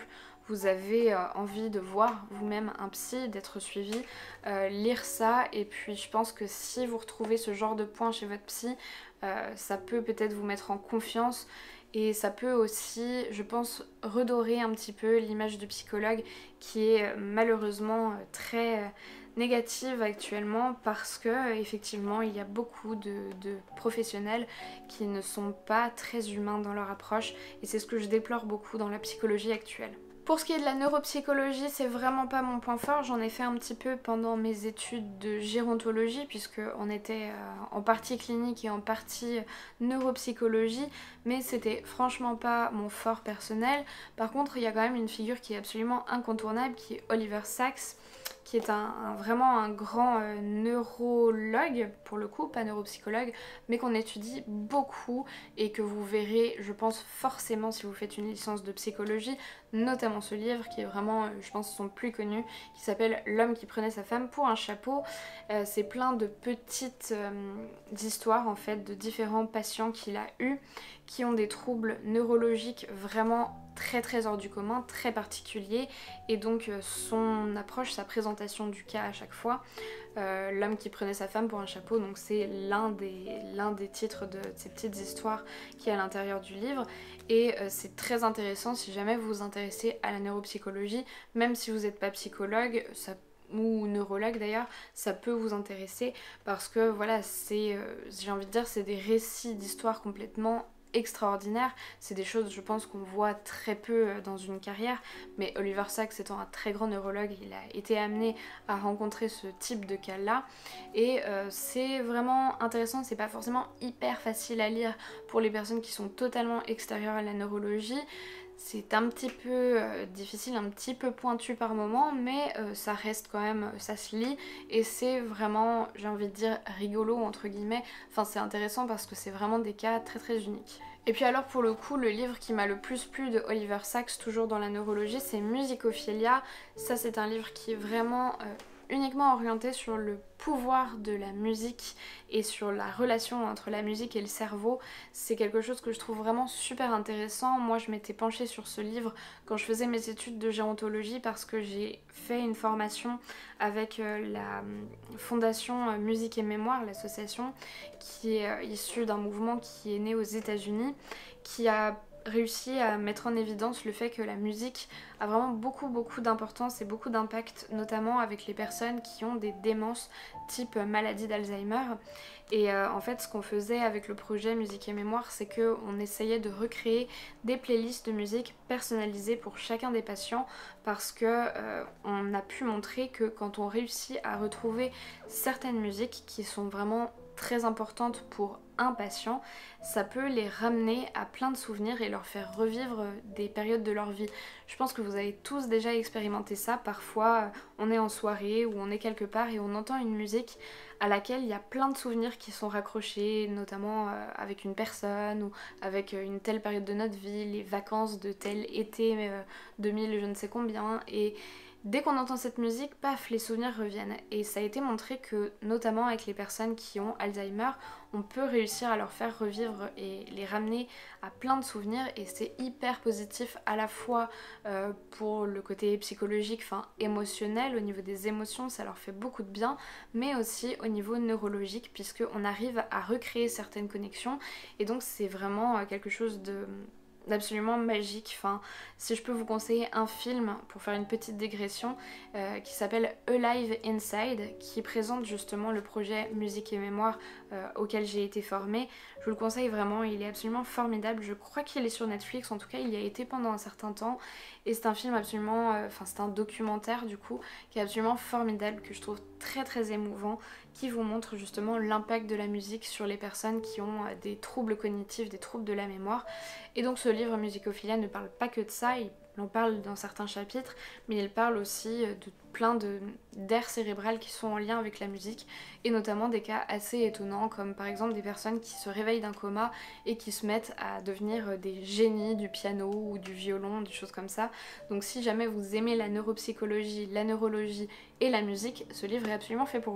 vous avez euh, envie de voir vous-même un psy, d'être suivi, euh, lire ça. Et puis je pense que si vous retrouvez ce genre de point chez votre psy, euh, ça peut peut-être vous mettre en confiance. Et ça peut aussi, je pense, redorer un petit peu l'image du psychologue qui est malheureusement très négative actuellement parce que effectivement il y a beaucoup de, de professionnels qui ne sont pas très humains dans leur approche et c'est ce que je déplore beaucoup dans la psychologie actuelle. Pour ce qui est de la neuropsychologie, c'est vraiment pas mon point fort. J'en ai fait un petit peu pendant mes études de gérontologie, puisqu'on était en partie clinique et en partie neuropsychologie, mais c'était franchement pas mon fort personnel. Par contre, il y a quand même une figure qui est absolument incontournable, qui est Oliver Sacks, qui est un, un, vraiment un grand euh, neurologue, pour le coup, pas neuropsychologue, mais qu'on étudie beaucoup et que vous verrez, je pense, forcément si vous faites une licence de psychologie, notamment ce livre qui est vraiment, euh, je pense, son plus connu, qui s'appelle L'homme qui prenait sa femme pour un chapeau. Euh, c'est plein de petites euh, histoires, en fait, de différents patients qu'il a eus, qui ont des troubles neurologiques vraiment très très hors du commun, très particuliers, et donc son approche, sa présentation du cas à chaque fois, euh, L'homme qui prenait sa femme pour un chapeau, donc c'est l'un des, l'un des titres de, de ces petites histoires qui est à l'intérieur du livre, et euh, c'est très intéressant si jamais vous vous intéressez à la neuropsychologie, même si vous n'êtes pas psychologue, ça ou neurologue d'ailleurs, ça peut vous intéresser parce que voilà, c'est, euh, j'ai envie de dire, c'est des récits d'histoires complètement extraordinaire. C'est des choses, je pense, qu'on voit très peu dans une carrière, mais Oliver Sacks étant un très grand neurologue, il a été amené à rencontrer ce type de cas-là, et euh, c'est vraiment intéressant. C'est pas forcément hyper facile à lire pour les personnes qui sont totalement extérieures à la neurologie. C'est un petit peu euh, difficile, un petit peu pointu par moment, mais euh, ça reste quand même, ça se lit et c'est vraiment, j'ai envie de dire, rigolo entre guillemets. Enfin, c'est intéressant parce que c'est vraiment des cas très très uniques. Et puis alors pour le coup, le livre qui m'a le plus plu de Oliver Sacks, toujours dans la neurologie, c'est Musicophilia. Ça, c'est un livre qui est vraiment euh, uniquement orienté sur le pouvoir de la musique et sur la relation entre la musique et le cerveau. C'est quelque chose que je trouve vraiment super intéressant. Moi, je m'étais penchée sur ce livre quand je faisais mes études de gérontologie parce que j'ai fait une formation avec la fondation Musique et Mémoire, l'association, qui est issue d'un mouvement qui est né aux États-Unis, qui a réussi à mettre en évidence le fait que la musique a vraiment beaucoup beaucoup d'importance et beaucoup d'impact, notamment avec les personnes qui ont des démences type maladie d'Alzheimer. Et euh, en fait, ce qu'on faisait avec le projet Musique et Mémoire, c'est qu'on essayait de recréer des playlists de musique personnalisées pour chacun des patients, parce que euh, on a pu montrer que quand on réussit à retrouver certaines musiques qui sont vraiment très importantes pour un patient, ça peut les ramener à plein de souvenirs et leur faire revivre des périodes de leur vie. Je pense que vous avez tous déjà expérimenté ça. Parfois, on est en soirée ou on est quelque part et on entend une musique à laquelle il y a plein de souvenirs qui sont raccrochés, notamment avec une personne ou avec une telle période de notre vie, les vacances de tel été deux mille je ne sais combien, et dès qu'on entend cette musique, paf, les souvenirs reviennent. Et ça a été montré que, notamment avec les personnes qui ont Alzheimer, on peut réussir à leur faire revivre et les ramener à plein de souvenirs, et c'est hyper positif à la fois euh, pour le côté psychologique, enfin émotionnel, au niveau des émotions, ça leur fait beaucoup de bien, mais aussi au niveau neurologique, puisqu'on arrive à recréer certaines connexions, et donc c'est vraiment quelque chose de absolument magique. Enfin, si je peux vous conseiller un film pour faire une petite digression euh, qui s'appelle Alive Inside, qui présente justement le projet Musique et Mémoire euh, auquel j'ai été formée, je vous le conseille vraiment, il est absolument formidable. Je crois qu'il est sur Netflix, en tout cas il y a été pendant un certain temps, et c'est un film absolument, euh, enfin c'est un documentaire du coup qui est absolument formidable, que je trouve très très émouvant, qui vous montre justement l'impact de la musique sur les personnes qui ont euh, des troubles cognitifs, des troubles de la mémoire. Et donc ce livre Musicophilia ne parle pas que de ça, il en parle dans certains chapitres, mais il parle aussi de plein de d'aires cérébrales qui sont en lien avec la musique, et notamment des cas assez étonnants, comme par exemple des personnes qui se réveillent d'un coma et qui se mettent à devenir des génies du piano ou du violon, des choses comme ça. Donc si jamais vous aimez la neuropsychologie, la neurologie et la musique, ce livre est absolument fait pour vous.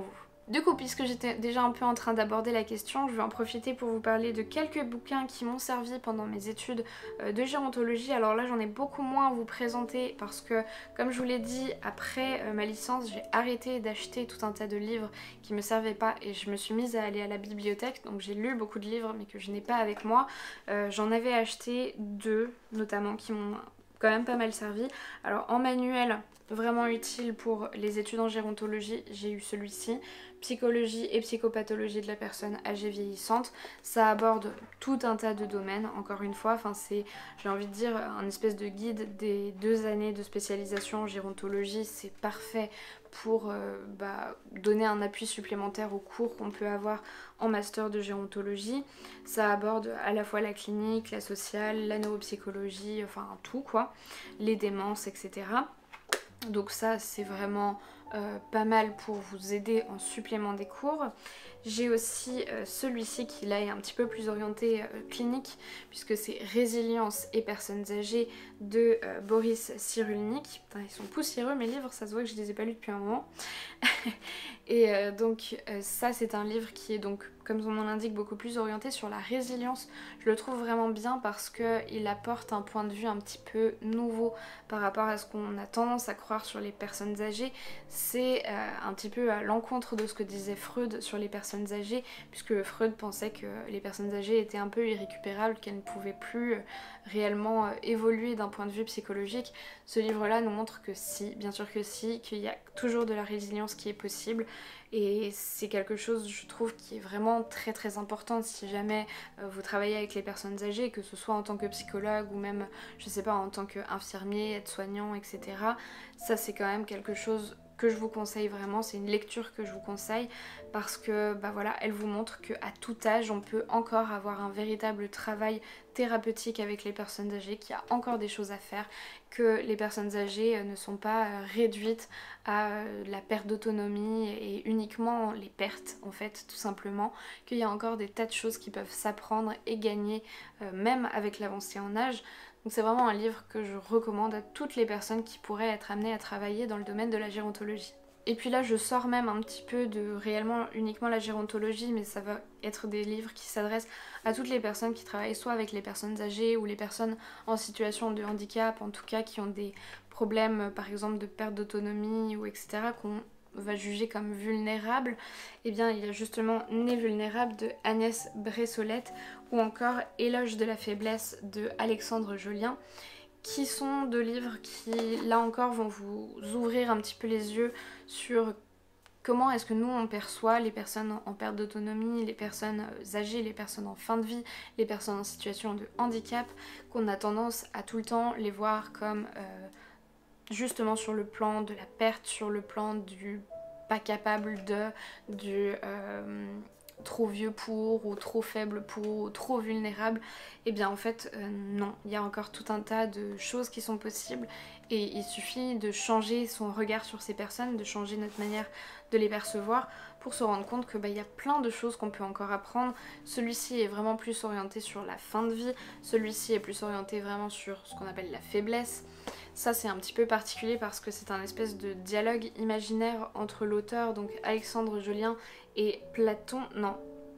Du coup, puisque j'étais déjà un peu en train d'aborder la question, je vais en profiter pour vous parler de quelques bouquins qui m'ont servi pendant mes études de gérontologie. Alors là, j'en ai beaucoup moins à vous présenter parce que, comme je vous l'ai dit, après ma licence, j'ai arrêté d'acheter tout un tas de livres qui me servaient pas et je me suis mise à aller à la bibliothèque. Donc j'ai lu beaucoup de livres mais que je n'ai pas avec moi. Euh, j'en avais acheté deux, notamment, qui m'ont quand même pas mal servi. Alors en manuel, vraiment utile pour les études en gérontologie, j'ai eu celui-ci. Psychologie et psychopathologie de la personne âgée vieillissante. Ça aborde tout un tas de domaines, encore une fois. Enfin, c'est, j'ai envie de dire, un espèce de guide des deux années de spécialisation en gérontologie. C'est parfait pour euh, bah, donner un appui supplémentaire aux cours qu'on peut avoir en master de gérontologie. Ça aborde à la fois la clinique, la sociale, la neuropsychologie, enfin tout quoi, les démences, et cetera. Donc ça, c'est vraiment euh, pas mal pour vous aider en supplément des cours. J'ai aussi euh, celui-ci qui là est un petit peu plus orienté euh, clinique puisque c'est Résilience et personnes âgées de euh, Boris Cyrulnik. Putain, ils sont poussiéreux mes livres, ça se voit que je les ai pas lus depuis un moment. Et euh, donc euh, ça c'est un livre qui est donc, comme son nom l'indique, beaucoup plus orienté sur la résilience. Je le trouve vraiment bien parce qu'il apporte un point de vue un petit peu nouveau par rapport à ce qu'on a tendance à croire sur les personnes âgées. C'est euh, un petit peu à l'encontre de ce que disait Freud sur les personnes âgées, puisque Freud pensait que les personnes âgées étaient un peu irrécupérables, qu'elles ne pouvaient plus euh, réellement euh, évoluer d'un point de vue psychologique. Ce livre-là nous montre que si, bien sûr que si, qu'il y a toujours de la résilience qui est possible. Et c'est quelque chose, je trouve, qui est vraiment très très important si jamais euh, vous travaillez avec les personnes âgées, que ce soit en tant que psychologue ou même, je sais pas, en tant qu'infirmier, aide-soignant, et cetera. Ça, c'est quand même quelque chose que je vous conseille vraiment, c'est une lecture que je vous conseille parce que bah voilà, elle vous montre qu'à tout âge on peut encore avoir un véritable travail thérapeutique avec les personnes âgées, qu'il y a encore des choses à faire, que les personnes âgées ne sont pas réduites à la perte d'autonomie et uniquement les pertes en fait, tout simplement, qu'il y a encore des tas de choses qui peuvent s'apprendre et gagner euh, même avec l'avancée en âge. Donc c'est vraiment un livre que je recommande à toutes les personnes qui pourraient être amenées à travailler dans le domaine de la gérontologie. Et puis là je sors même un petit peu de réellement uniquement la gérontologie, mais ça va être des livres qui s'adressent à toutes les personnes qui travaillent soit avec les personnes âgées ou les personnes en situation de handicap, en tout cas qui ont des problèmes par exemple de perte d'autonomie ou et cetera qu'on va juger comme vulnérables. Et eh bien il y a justement Né vulnérable de Agnès Bressolette ou encore Éloge de la faiblesse de Alexandre Jolien, qui sont deux livres qui là encore vont vous ouvrir un petit peu les yeux sur comment est-ce que nous on perçoit les personnes en perte d'autonomie, les personnes âgées, les personnes en fin de vie, les personnes en situation de handicap, qu'on a tendance à tout le temps les voir comme euh, justement sur le plan de la perte, sur le plan du pas capable de, du euh, trop vieux pour, ou trop faible pour, ou trop vulnérable. Et bien en fait euh, non, il y a encore tout un tas de choses qui sont possibles et il suffit de changer son regard sur ces personnes, de changer notre manière de les percevoir pour se rendre compte que bah, y a plein de choses qu'on peut encore apprendre. Celui-ci est vraiment plus orienté sur la fin de vie, celui-ci est plus orienté vraiment sur ce qu'on appelle la faiblesse. Ça c'est un petit peu particulier parce que c'est un espèce de dialogue imaginaire entre l'auteur, donc Alexandre Jolien, et Platon, non.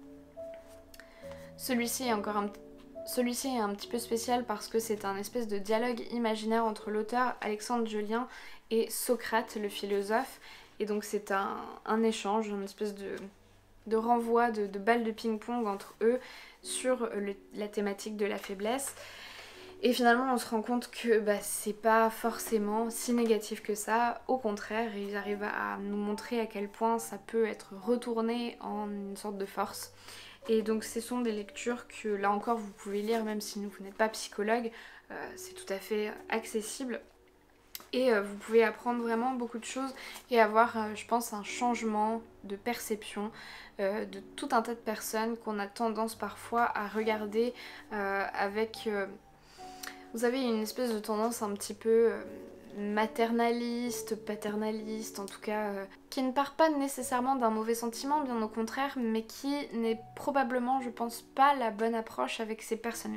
Celui-ci est encore un Celui-ci est un petit peu spécial parce que c'est un espèce de dialogue imaginaire entre l'auteur Alexandre Jolien et Socrate, le philosophe. Et donc c'est un, un échange, une espèce de, de renvoi, de, de balle de ping-pong entre eux sur le, la thématique de la faiblesse. Et finalement on se rend compte que bah, c'est pas forcément si négatif que ça, au contraire, ils arrivent à nous montrer à quel point ça peut être retourné en une sorte de force. Et donc ce sont des lectures que là encore vous pouvez lire même si vous n'êtes pas psychologue, euh, c'est tout à fait accessible. Et euh, vous pouvez apprendre vraiment beaucoup de choses et avoir, euh, je pense, un changement de perception euh, de tout un tas de personnes qu'on a tendance parfois à regarder euh, avec... Euh, vous avez une espèce de tendance un petit peu... Euh, maternaliste, paternaliste, en tout cas, euh, qui ne part pas nécessairement d'un mauvais sentiment, bien au contraire, mais qui n'est probablement, je pense, pas la bonne approche avec ces personnes-là.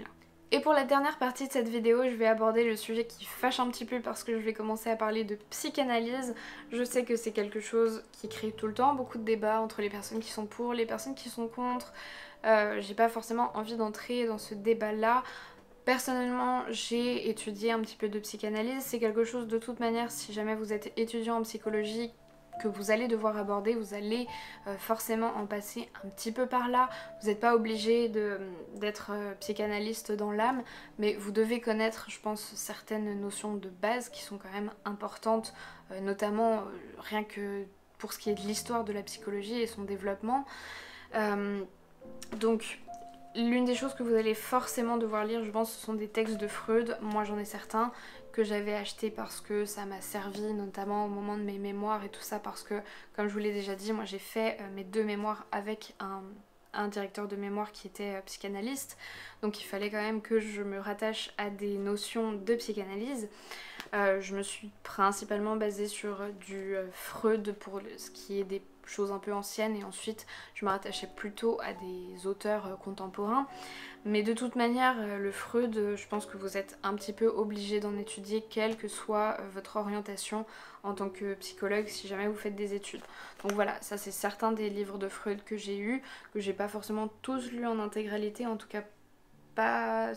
Et pour la dernière partie de cette vidéo, je vais aborder le sujet qui fâche un petit peu parce que je vais commencer à parler de psychanalyse. Je sais que c'est quelque chose qui crée tout le temps beaucoup de débats entre les personnes qui sont pour, les personnes qui sont contre. Euh, j'ai pas forcément envie d'entrer dans ce débat-là. Personnellement, j'ai étudié un petit peu de psychanalyse. C'est quelque chose de toute manière, si jamais vous êtes étudiant en psychologie, que vous allez devoir aborder, vous allez euh, forcément en passer un petit peu par là. Vous n'êtes pas obligé d'être euh, psychanalyste dans l'âme, mais vous devez connaître, je pense, certaines notions de base qui sont quand même importantes, euh, notamment euh, rien que pour ce qui est de l'histoire de la psychologie et son développement. Euh, donc, l'une des choses que vous allez forcément devoir lire, je pense, ce sont des textes de Freud. Moi, j'en ai certains que j'avais achetés parce que ça m'a servi, notamment au moment de mes mémoires et tout ça, parce que, comme je vous l'ai déjà dit, moi j'ai fait euh, mes deux mémoires avec un, un directeur de mémoire qui était euh, psychanalyste, donc il fallait quand même que je me rattache à des notions de psychanalyse. Euh, je me suis principalement basée sur du euh, Freud pour le, ce qui est des choses un peu anciennes, et ensuite je me rattachais plutôt à des auteurs euh, contemporains. Mais de toute manière, euh, le Freud, euh, je pense que vous êtes un petit peu obligé d'en étudier, quelle que soit euh, votre orientation en tant que psychologue, si jamais vous faites des études. Donc voilà, ça c'est certains des livres de Freud que j'ai eus, que j'ai pas forcément tous lus en intégralité, en tout cas pas...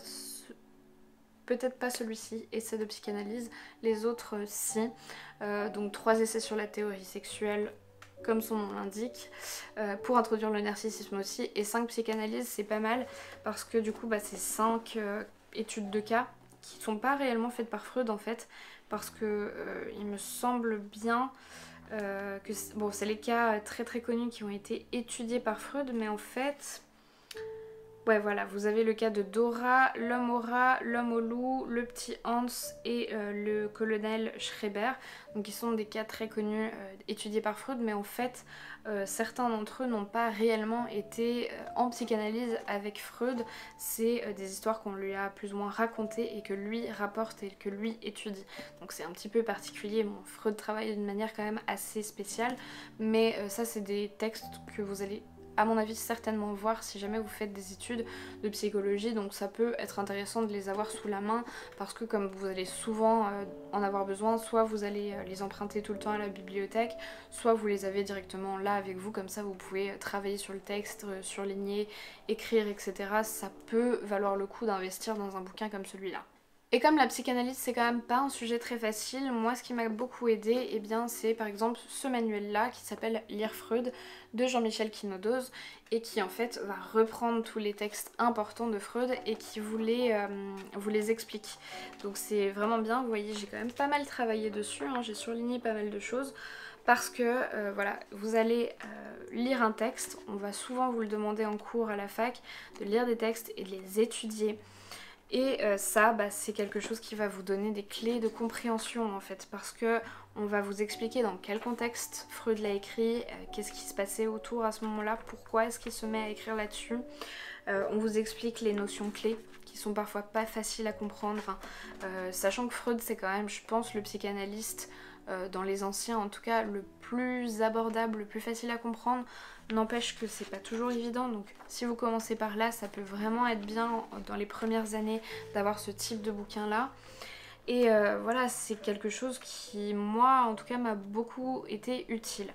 peut-être pas celui-ci, Essai de psychanalyse, les autres euh, si. Euh, donc trois essais sur la théorie sexuelle, comme son nom l'indique, euh, pour introduire le narcissisme aussi, et cinq psychanalyses, c'est pas mal, parce que du coup bah, c'est cinq euh, études de cas qui sont pas réellement faites par Freud en fait, parce que euh, il me semble bien euh, que bon, c'est les cas très très connus qui ont été étudiés par Freud, mais en fait... Ouais, voilà, vous avez le cas de Dora, l'homme au rat, l'homme au loup, le petit Hans et euh, le colonel Schreiber. Donc ils sont des cas très connus euh, étudiés par Freud, mais en fait euh, certains d'entre eux n'ont pas réellement été euh, en psychanalyse avec Freud. C'est euh, des histoires qu'on lui a plus ou moins racontées et que lui rapporte et que lui étudie. Donc c'est un petit peu particulier. Bon, Freud travaille d'une manière quand même assez spéciale, mais euh, ça c'est des textes que vous allez à mon avis certainement voir si jamais vous faites des études de psychologie, donc ça peut être intéressant de les avoir sous la main parce que comme vous allez souvent euh, en avoir besoin, soit vous allez euh, les emprunter tout le temps à la bibliothèque, soit vous les avez directement là avec vous, comme ça vous pouvez euh, travailler sur le texte, euh, surligner, écrire, et cetera. Ça peut valoir le coup d'investir dans un bouquin comme celui-là. Et comme la psychanalyse c'est quand même pas un sujet très facile, moi ce qui m'a beaucoup aidé, eh bien c'est par exemple ce manuel là qui s'appelle Lire Freud de Jean-Michel Quinodoz et qui en fait va reprendre tous les textes importants de Freud et qui vous les, euh, vous les explique. Donc c'est vraiment bien, vous voyez j'ai quand même pas mal travaillé dessus, hein, j'ai surligné pas mal de choses. Parce que euh, voilà, vous allez euh, lire un texte, on va souvent vous le demander en cours à la fac, de lire des textes et de les étudier. Et euh, ça, bah, c'est quelque chose qui va vous donner des clés de compréhension en fait, parce que on va vous expliquer dans quel contexte Freud l'a écrit, euh, qu'est-ce qui se passait autour à ce moment-là, pourquoi est-ce qu'il se met à écrire là-dessus. Euh, on vous explique les notions clés qui sont parfois pas faciles à comprendre, hein. euh, sachant que Freud c'est quand même, je pense, le psychanalyste euh, dans les anciens en tout cas le plus abordable, le plus facile à comprendre. N'empêche que c'est pas toujours évident, donc si vous commencez par là, ça peut vraiment être bien dans les premières années d'avoir ce type de bouquin là. Et euh, voilà, c'est quelque chose qui, moi, en tout cas, m'a beaucoup été utile.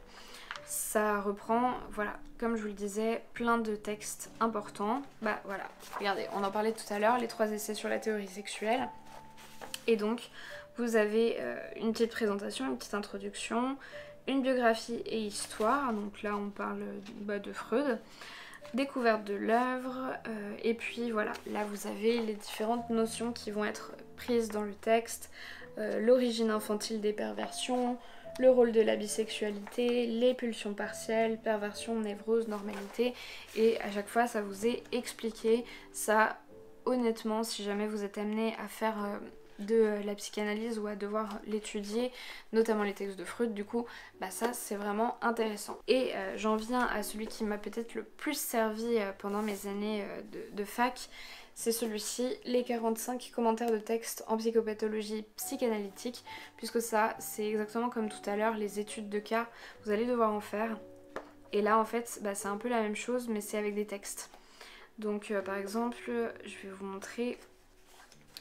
Ça reprend, voilà, comme je vous le disais, plein de textes importants. Bah voilà, regardez, on en parlait tout à l'heure, les trois essais sur la théorie sexuelle. Et donc, vous avez euh, une petite présentation, une petite introduction, une biographie et histoire, donc là on parle bah, de Freud, découverte de l'œuvre, euh, et puis voilà, là vous avez les différentes notions qui vont être prises dans le texte, euh, l'origine infantile des perversions, le rôle de la bisexualité, les pulsions partielles, perversion, névrose, normalité, et à chaque fois ça vous est expliqué. Ça, honnêtement, si jamais vous êtes amené à faire... Euh, de la psychanalyse ou à devoir l'étudier, notamment les textes de Freud, du coup, bah ça c'est vraiment intéressant. Et euh, j'en viens à celui qui m'a peut-être le plus servi euh, pendant mes années euh, de, de fac, c'est celui-ci, les quarante-cinq commentaires de texte en psychopathologie psychanalytique, puisque ça c'est exactement comme tout à l'heure, les études de cas, vous allez devoir en faire. Et là en fait, bah, c'est un peu la même chose, mais c'est avec des textes. Donc euh, par exemple, je vais vous montrer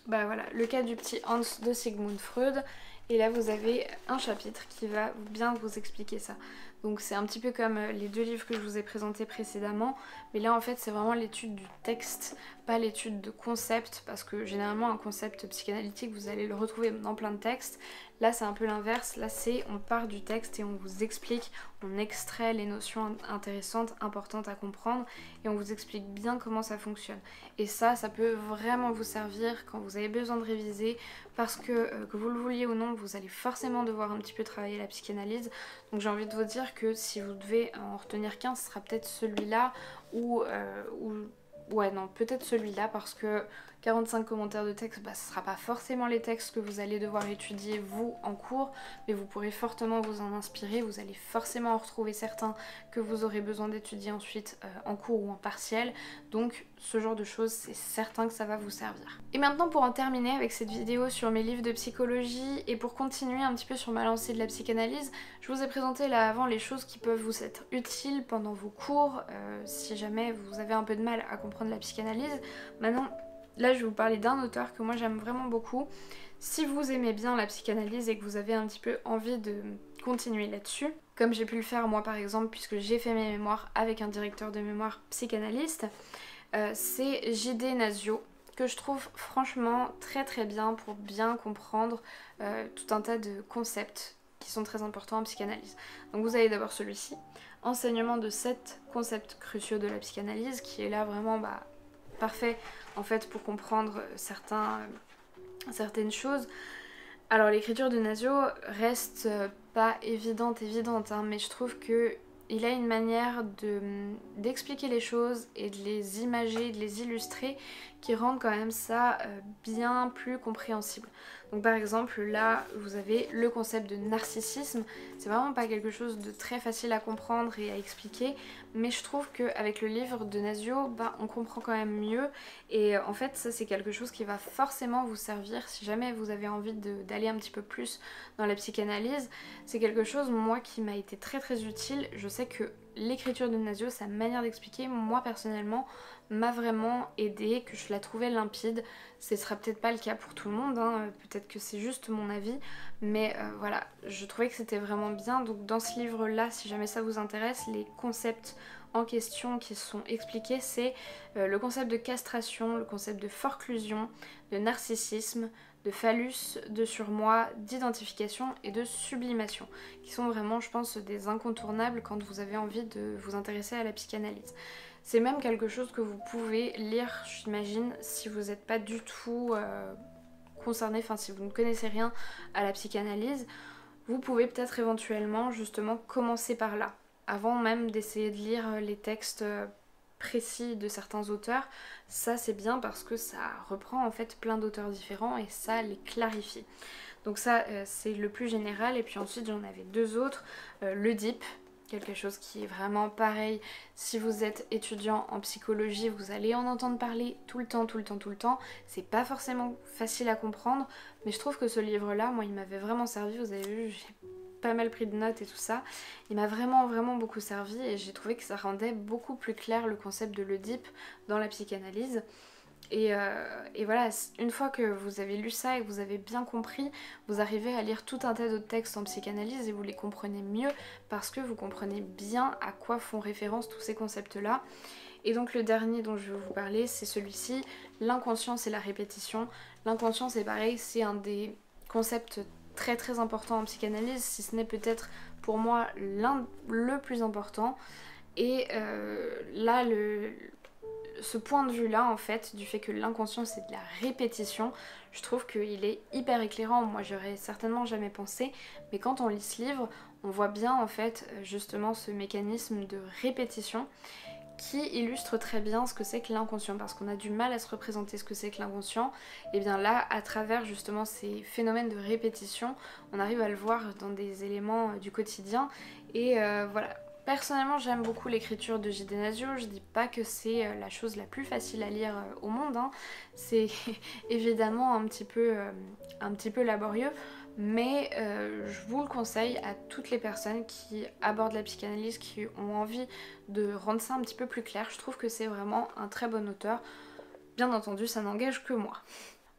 bah voilà, le cas du petit Hans de Sigmund Freud. Et là vous avez un chapitre qui va bien vous expliquer ça. Donc c'est un petit peu comme les deux livres que je vous ai présentés précédemment, mais là en fait c'est vraiment l'étude du texte, pas l'étude de concept, parce que généralement un concept psychanalytique vous allez le retrouver dans plein de textes. Là c'est un peu l'inverse, là c'est on part du texte et on vous explique, on extrait les notions intéressantes, importantes à comprendre, et on vous explique bien comment ça fonctionne. Et ça, ça peut vraiment vous servir quand vous avez besoin de réviser, parce que euh, que vous le vouliez ou non, vous allez forcément devoir un petit peu travailler la psychanalyse. Donc j'ai envie de vous dire que si vous devez en retenir qu'un, ce sera peut-être celui-là ou, euh, ou... Ouais non, peut-être celui-là, parce que quarante-cinq commentaires de texte, bah, ce ne sera pas forcément les textes que vous allez devoir étudier vous en cours, mais vous pourrez fortement vous en inspirer, vous allez forcément en retrouver certains que vous aurez besoin d'étudier ensuite euh, en cours ou en partiel, donc ce genre de choses c'est certain que ça va vous servir. Et maintenant pour en terminer avec cette vidéo sur mes livres de psychologie et pour continuer un petit peu sur ma lancée de la psychanalyse, je vous ai présenté là avant les choses qui peuvent vous être utiles pendant vos cours, euh, si jamais vous avez un peu de mal à comprendre la psychanalyse. Maintenant, là je vais vous parler d'un auteur que moi j'aime vraiment beaucoup. Si vous aimez bien la psychanalyse et que vous avez un petit peu envie de continuer là-dessus, comme j'ai pu le faire moi par exemple, puisque j'ai fait mes mémoires avec un directeur de mémoire psychanalyste, euh, c'est J D Nasio, que je trouve franchement très très bien pour bien comprendre euh, tout un tas de concepts qui sont très importants en psychanalyse. Donc vous avez d'abord celui-ci, Enseignement de sept concepts cruciaux de la psychanalyse, qui est là vraiment bah, parfait en fait pour comprendre certains, euh, certaines choses. Alors l'écriture de Nasio reste euh, pas évidente évidente hein, mais je trouve que il a une manière de, d'expliquer les choses et de les imager, de les illustrer qui rendent quand même ça euh, bien plus compréhensible. Donc par exemple là vous avez le concept de narcissisme, c'est vraiment pas quelque chose de très facile à comprendre et à expliquer, mais je trouve qu'avec le livre de Nasio, bah, on comprend quand même mieux et en fait ça c'est quelque chose qui va forcément vous servir si jamais vous avez envie de, d'aller un petit peu plus dans la psychanalyse. C'est quelque chose moi qui m'a été très très utile. Je sais que l'écriture de Nasio, sa manière d'expliquer, moi personnellement, m'a vraiment aidée, que je la trouvais limpide. Ce sera peut-être pas le cas pour tout le monde, hein. Peut-être que c'est juste mon avis, mais euh, voilà, je trouvais que c'était vraiment bien. Donc dans ce livre-là, si jamais ça vous intéresse, les concepts en question qui sont expliqués, c'est euh, le concept de castration, le concept de forclusion, de narcissisme, de phallus, de surmoi, d'identification et de sublimation, qui sont vraiment, je pense, des incontournables quand vous avez envie de vous intéresser à la psychanalyse. C'est même quelque chose que vous pouvez lire, j'imagine, si vous n'êtes pas du tout euh, concerné, enfin si vous ne connaissez rien à la psychanalyse, vous pouvez peut-être éventuellement justement commencer par là, avant même d'essayer de lire les textes précis de certains auteurs. Ça c'est bien parce que ça reprend en fait plein d'auteurs différents et ça les clarifie. Donc ça euh, c'est le plus général, et puis ensuite j'en avais deux autres, euh, l'Oedipe, quelque chose qui est vraiment pareil. Si vous êtes étudiant en psychologie, vous allez en entendre parler tout le temps, tout le temps, tout le temps. C'est pas forcément facile à comprendre, mais je trouve que ce livre-là, moi, il m'avait vraiment servi. Vous avez vu, j'ai pas mal pris de notes et tout ça. Il m'a vraiment, vraiment beaucoup servi et j'ai trouvé que ça rendait beaucoup plus clair le concept de l'Oedipe dans la psychanalyse. Et, euh, et voilà, une fois que vous avez lu ça et que vous avez bien compris, vous arrivez à lire tout un tas d'autres textes en psychanalyse et vous les comprenez mieux parce que vous comprenez bien à quoi font référence tous ces concepts-là. Et donc le dernier dont je vais vous parler, c'est celui-ci, l'inconscience et la répétition. L'inconscience, c'est pareil, c'est un des concepts très très importants en psychanalyse, si ce n'est peut-être pour moi l'un le plus important. Et euh, là, le... ce point de vue là en fait, du fait que l'inconscient c'est de la répétition, je trouve qu'il est hyper éclairant. Moi j'aurais certainement jamais pensé, mais quand on lit ce livre on voit bien en fait justement ce mécanisme de répétition qui illustre très bien ce que c'est que l'inconscient, parce qu'on a du mal à se représenter ce que c'est que l'inconscient. Et bien là, à travers justement ces phénomènes de répétition, on arrive à le voir dans des éléments du quotidien. Et euh, voilà. Personnellement, j'aime beaucoup l'écriture de J D Nasio. Je dis pas que c'est la chose la plus facile à lire au monde, hein. C'est évidemment un petit peu, euh, un petit peu laborieux, mais euh, je vous le conseille à toutes les personnes qui abordent la psychanalyse, qui ont envie de rendre ça un petit peu plus clair. Je trouve que c'est vraiment un très bon auteur. Bien entendu, ça n'engage que moi.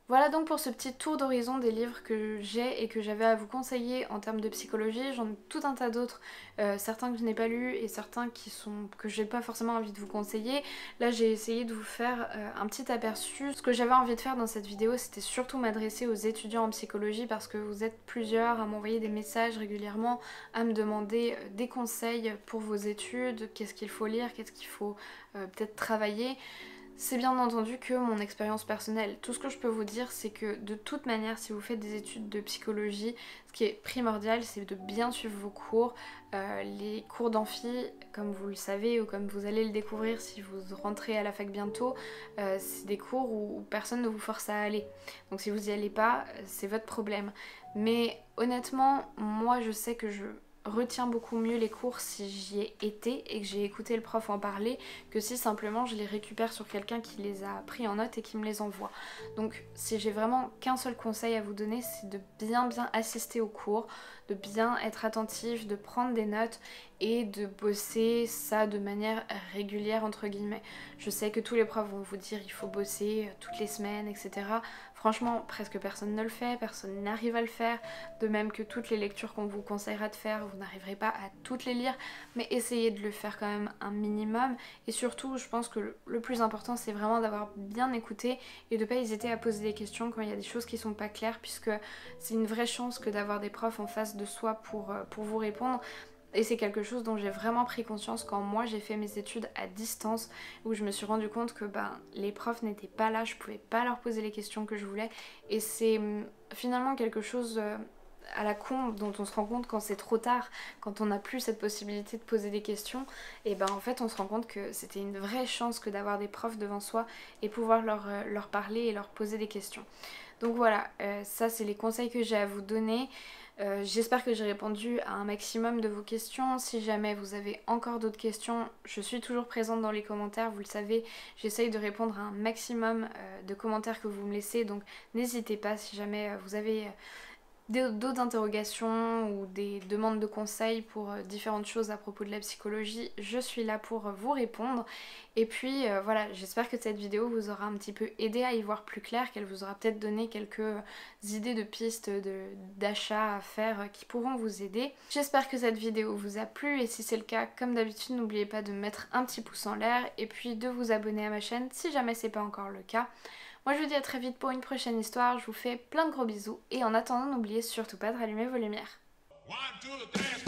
Voilà donc pour ce petit tour d'horizon des livres que j'ai et que j'avais à vous conseiller en termes de psychologie. J'en ai tout un tas d'autres, euh, certains que je n'ai pas lus et certains qui sont que j'ai pas forcément envie de vous conseiller. Là j'ai essayé de vous faire euh, un petit aperçu. Ce que j'avais envie de faire dans cette vidéo, c'était surtout m'adresser aux étudiants en psychologie parce que vous êtes plusieurs à m'envoyer des messages régulièrement, à me demander euh, des conseils pour vos études, qu'est-ce qu'il faut lire, qu'est-ce qu'il faut euh, peut-être travailler. C'est bien entendu que mon expérience personnelle. Tout ce que je peux vous dire, c'est que de toute manière, si vous faites des études de psychologie, ce qui est primordial, c'est de bien suivre vos cours. Euh, les cours d'amphi, comme vous le savez ou comme vous allez le découvrir si vous rentrez à la fac bientôt, euh, c'est des cours où personne ne vous force à aller. Donc si vous n'y allez pas, c'est votre problème. Mais honnêtement, moi je sais que je retiens beaucoup mieux les cours si j'y ai été et que j'ai écouté le prof en parler que si simplement je les récupère sur quelqu'un qui les a pris en note et qui me les envoie. Donc si j'ai vraiment qu'un seul conseil à vous donner, c'est de bien bien assister aux cours, de bien être attentif, de prendre des notes et de bosser ça de manière régulière entre guillemets. Je sais que tous les profs vont vous dire il faut bosser toutes les semaines, et cetera. Franchement, presque personne ne le fait, personne n'arrive à le faire, de même que toutes les lectures qu'on vous conseillera de faire, vous n'arriverez pas à toutes les lire, mais essayez de le faire quand même un minimum. Et surtout, je pense que le plus important, c'est vraiment d'avoir bien écouté et de ne pas hésiter à poser des questions quand il y a des choses qui sont pas claires, puisque c'est une vraie chance que d'avoir des profs en face de soi pour, pour vous répondre. Et c'est quelque chose dont j'ai vraiment pris conscience quand moi j'ai fait mes études à distance, où je me suis rendu compte que ben, les profs n'étaient pas là, je pouvais pas leur poser les questions que je voulais. Et c'est finalement quelque chose à la con dont on se rend compte quand c'est trop tard, quand on n'a plus cette possibilité de poser des questions. Et ben en fait on se rend compte que c'était une vraie chance que d'avoir des profs devant soi et pouvoir leur, leur parler et leur poser des questions. Donc voilà, euh, ça c'est les conseils que j'ai à vous donner. Euh, J'espère que j'ai répondu à un maximum de vos questions. Si jamais vous avez encore d'autres questions, je suis toujours présente dans les commentaires, vous le savez, j'essaye de répondre à un maximum euh, de commentaires que vous me laissez, donc n'hésitez pas si jamais euh, vous avez euh, d'autres interrogations ou des demandes de conseils pour euh, différentes choses à propos de la psychologie, je suis là pour euh, vous répondre. Et puis euh, voilà, j'espère que cette vidéo vous aura un petit peu aidé à y voir plus clair, qu'elle vous aura peut-être donné quelques idées de pistes d'achat à faire euh, qui pourront vous aider. J'espère que cette vidéo vous a plu et si c'est le cas, comme d'habitude, n'oubliez pas de mettre un petit pouce en l'air et puis de vous abonner à ma chaîne si jamais c'est pas encore le cas. Moi je vous dis à très vite pour une prochaine histoire, je vous fais plein de gros bisous et en attendant n'oubliez surtout pas de rallumer vos lumières. One, two,